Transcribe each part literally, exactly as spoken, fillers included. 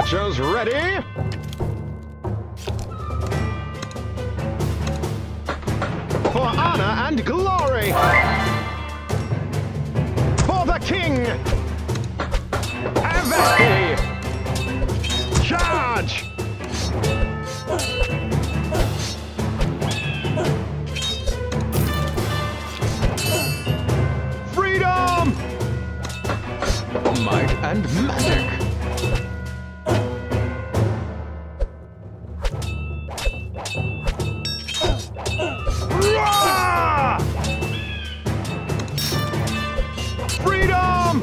Archers ready! For honor and glory! For the king! Avasti! Charge! Freedom! Might and magic! Rah! Freedom!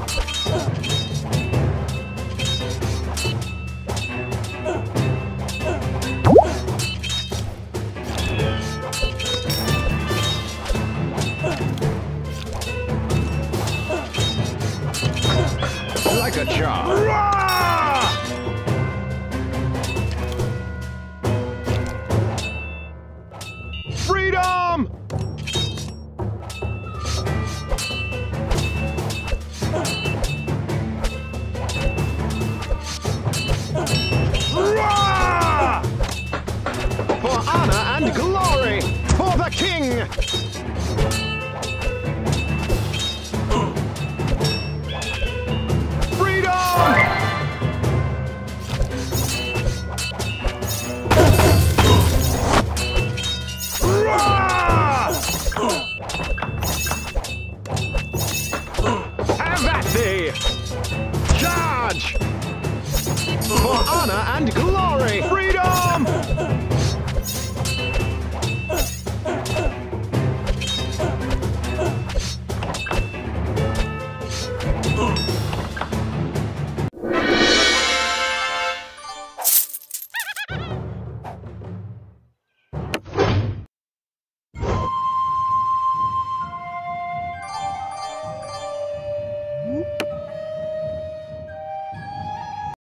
Like a charm. Rah! Freedom! Rah! For honor and glory! For the king! Charge! For honor and glory! Freedom!